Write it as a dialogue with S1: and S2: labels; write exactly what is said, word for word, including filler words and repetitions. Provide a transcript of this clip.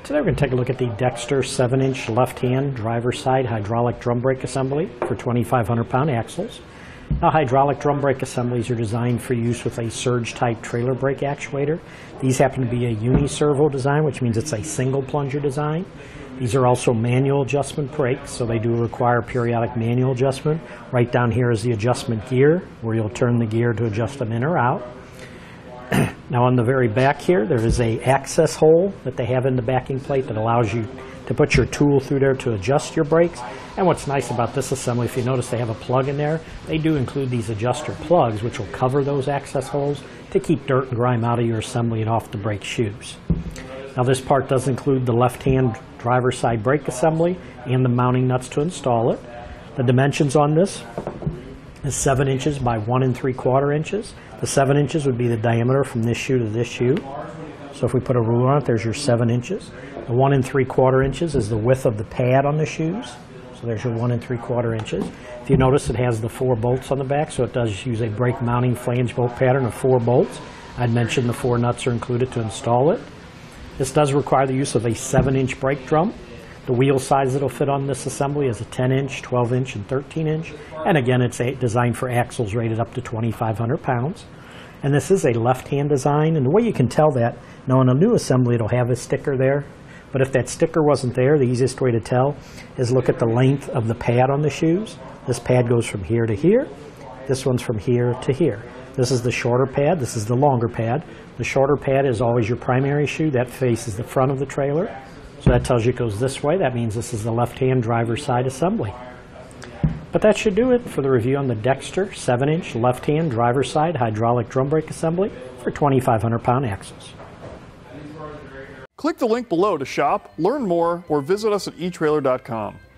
S1: Today we're going to take a look at the Dexter seven inch left-hand driver's side hydraulic drum brake assembly for twenty-five hundred pound axles. Now, hydraulic drum brake assemblies are designed for use with a surge type trailer brake actuator. These happen to be a uni-servo design, which means it's a single plunger design. These are also manual adjustment brakes, so they do require periodic manual adjustment. Right down here is the adjustment gear, where you'll turn the gear to adjust them in or out. Now on the very back here, there is a access hole that they have in the backing plate that allows you to put your tool through there to adjust your brakes. And what's nice about this assembly, if you notice they have a plug in there, they do include these adjuster plugs which will cover those access holes to keep dirt and grime out of your assembly and off the brake shoes. Now this part does include the left-hand driver's side brake assembly and the mounting nuts to install it. The dimensions on this is seven inches by one and three quarter inches. The seven inches would be the diameter from this shoe to this shoe. So if we put a ruler on it, there's your seven inches. The one and three quarter inches is the width of the pad on the shoes. So there's your one and three quarter inches. If you notice, it has the four bolts on the back, so it does use a brake mounting flange bolt pattern of four bolts. I'd mentioned the four nuts are included to install it. This does require the use of a seven inch brake drum. The wheel size that will fit on this assembly is a ten inch, twelve inch, and thirteen inch. And again, it's a, designed for axles rated up to twenty-five hundred pounds. And this is a left-hand design. And the way you can tell that, now in a new assembly, it'll have a sticker there. But if that sticker wasn't there, the easiest way to tell is look at the length of the pad on the shoes. This pad goes from here to here. This one's from here to here. This is the shorter pad. This is the longer pad. The shorter pad is always your primary shoe. That faces the front of the trailer. So that tells you it goes this way. That means this is the left-hand driver's side assembly. But that should do it for the review on the Dexter seven inch left-hand driver's side hydraulic drum brake assembly for twenty-five hundred pound axles.
S2: Click the link below to shop, learn more, or visit us at e trailer dot com.